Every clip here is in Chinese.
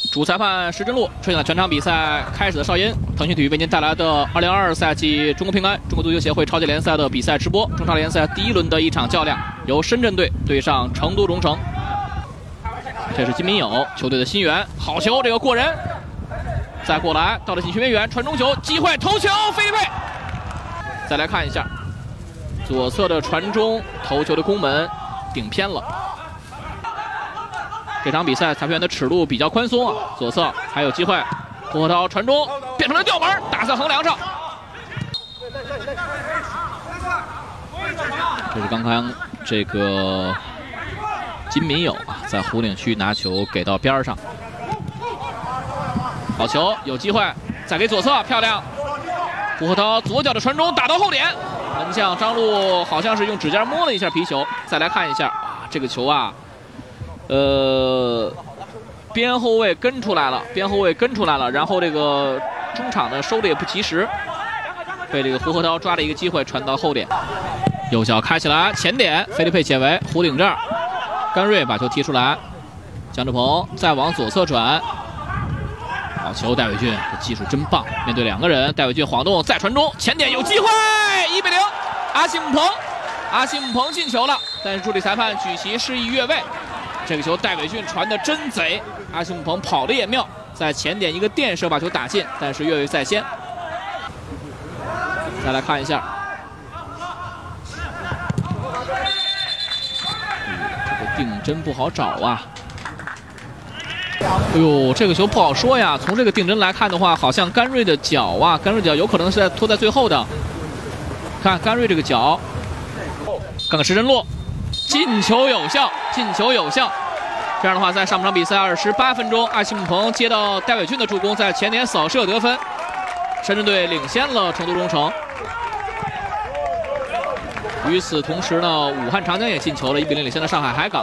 主裁判石真路吹响了全场比赛开始的哨音。腾讯体育为您带来的2022赛季中国平安中国足球协会超级联赛的比赛直播。中超联赛第一轮的一场较量，由深圳队对上成都蓉城。这是金民友球队的新援，好球，这个过人，再过来到了禁区边缘，传中球，机会头球，菲利佩。再来看一下左侧的传中，头球的攻门顶偏了。 这场比赛裁判员的尺度比较宽松啊，左侧还有机会，胡涛传中变成了吊门，打在横梁上。这是刚刚这个金民友啊，在弧顶区拿球给到边上，好球，有机会，再给左侧，漂亮。胡涛左脚的传中打到后点，门将张路好像是用指尖摸了一下皮球。再来看一下啊，这个球啊。 边后卫跟出来了，然后这个中场呢收的也不及时，被这个胡河涛抓了一个机会传到后点，右脚开起来，前点，菲利佩解围，弧顶这儿，甘瑞把球踢出来，姜志鹏再往左侧转，好球，戴伟俊的技术真棒，面对两个人，戴伟俊晃动再传中，前点有机会，1比0，阿西姆彭进球了，但是助理裁判举旗示意越位。 这个球戴伟俊传的真贼，阿西姆彭跑的也妙，在前点一个垫射把球打进，但是越位在先。再来看一下，这个定针不好找啊。哎呦，这个球不好说呀。从这个定针来看的话，好像甘瑞的脚啊，甘瑞脚有可能是拖在最后的。看甘瑞这个脚，看看石真路。 进球有效，这样的话，在上半场比赛28分钟，阿西姆彭接到戴伟俊的助攻，在前点扫射得分，深圳队领先了成都蓉城。与此同时呢，武汉长江也进球了，1比0领先了上海海港。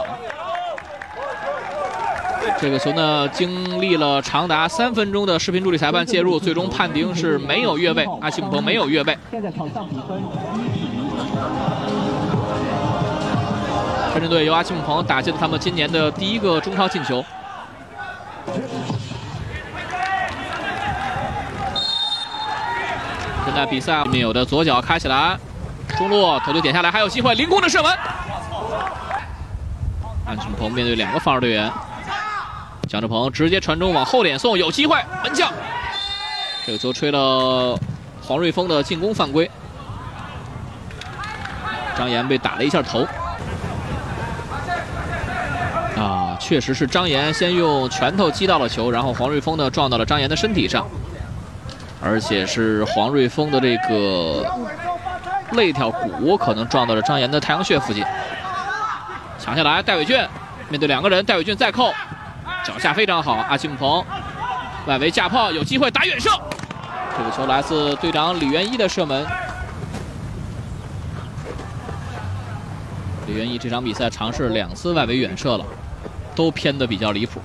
这个球呢，经历了长达3分钟的视频助理裁判介入，最终判定是没有越位，阿西姆彭没有越位。现在场上比分。 深圳队由阿西姆彭打进了他们今年的第1个中超进球。现在比赛有的左脚开起来，中路头球点下来，还有机会，凌空的射门。阿西姆彭面对2个防守队员，姜志鹏直接传中往后点送，有机会，门将。这个球吹了黄瑞峰的进攻犯规，张岩被打了一下头。 确实是张岩先用拳头击到了球，然后黄瑞峰呢撞到了张岩的身体上，而且是黄瑞峰的这个肋条骨可能撞到了张岩的太阳穴附近。抢下来，戴伟俊面对2个人，戴伟俊再扣，脚下非常好，阿西姆彭外围架炮，有机会打远射。这个球来自队长李元一的射门。李元一这场比赛尝试2次外围远射了。 都偏的比较离谱，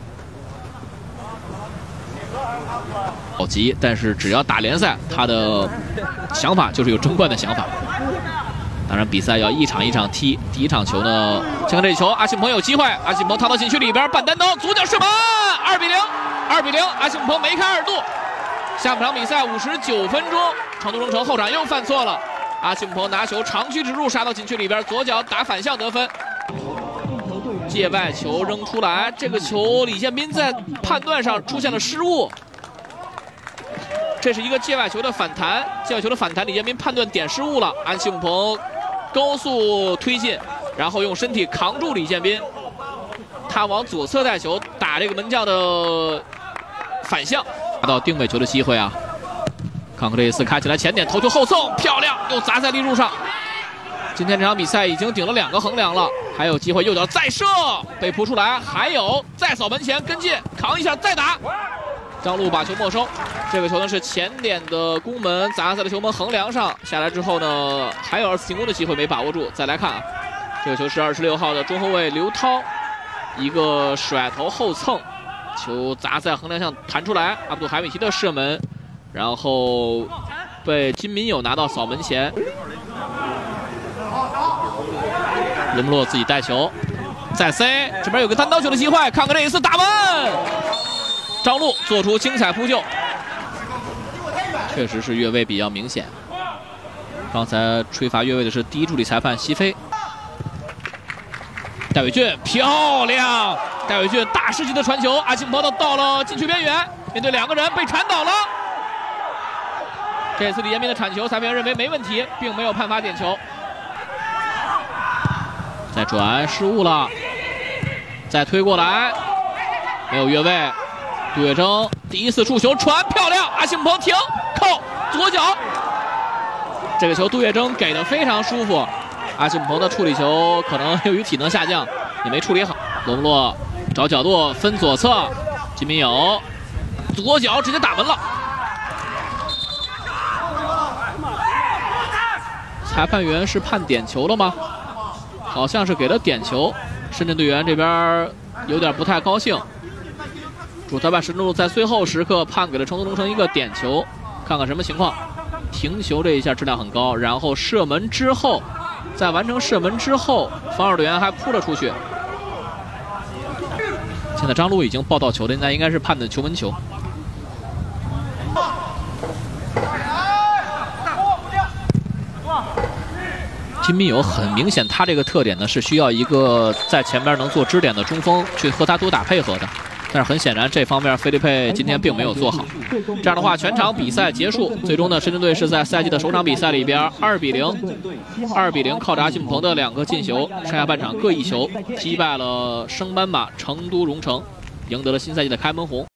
好急！但是只要打联赛，他的想法就是有争冠的想法。当然，比赛要一场一场踢。第1场球呢，先看这球，阿西姆彭有机会，阿西姆彭趟到禁区里边，半单刀，左脚射门，2比0，阿西姆彭梅开2度。下半场比赛59分钟，成都蓉城后场又犯错了，阿西姆彭拿球长驱直入，杀到禁区里边，左脚打反向得分。 界外球扔出来，这个球李建斌在判断上出现了失误。这是一个界外球的反弹，李建斌判断点失误了。阿西姆彭高速推进，然后用身体扛住李建斌，他往左侧带球，打这个门将的反向，拿到定位球的机会啊！康克雷斯开起来前点头球后送，漂亮，又砸在立柱上。 今天这场比赛已经顶了2个横梁了，还有机会右脚再射，被扑出来，还有再扫门前跟进，扛一下再打。张路把球没收，这个球呢是前点的攻门砸在了球门横梁上，下来之后呢还有2次进攻的机会没把握住。再来看啊，这个球是26号的中后卫刘涛，一个甩头后蹭，球砸在横梁上弹出来，阿卜杜海米提的射门，然后被金民友拿到扫门前。 伦布洛自己带球，再塞，这边有个单刀球的机会，看看这一次打门， 张璐做出精彩扑救，确实是越位比较明显。刚才吹罚越位的是第一助理裁判西飞。戴伟俊漂亮，戴伟俊大师级的传球，阿庆鹏到了禁区边缘，面对2个人被铲倒了。这次李彦斌的铲球，裁判员认为没问题，并没有判罚点球。再转失误了，再推过来，没有越位。杜月铮第一次触球传漂亮，阿庆鹏停扣左脚，这个球杜月铮给的非常舒服。阿庆鹏的处理球可能由于体能下降也没处理好。罗姆洛找角度分左侧，金敏友左脚直接打门了。裁判员是判点球了吗？好像是给了点球。深圳队员这边有点不太高兴。主裁判石中路在最后时刻判给了成都龙城一个点球，看看什么情况。停球这一下质量很高，然后射门之后，在完成射门之后，防守队员还扑了出去。现在张璐已经报到球了，现在应该是判的球门球。金敏友很明显，他这个特点呢是需要一个在前边能做支点的中锋去和他多打配合的。但是很显然，这方面菲利佩今天并没有做好。这样的话，全场比赛结束，最终呢，深圳队是在赛季的首场比赛里边2比0，靠着阿庆鹏的2个进球，上下半场各1球，击败了升班马成都蓉城，赢得了新赛季的开门红。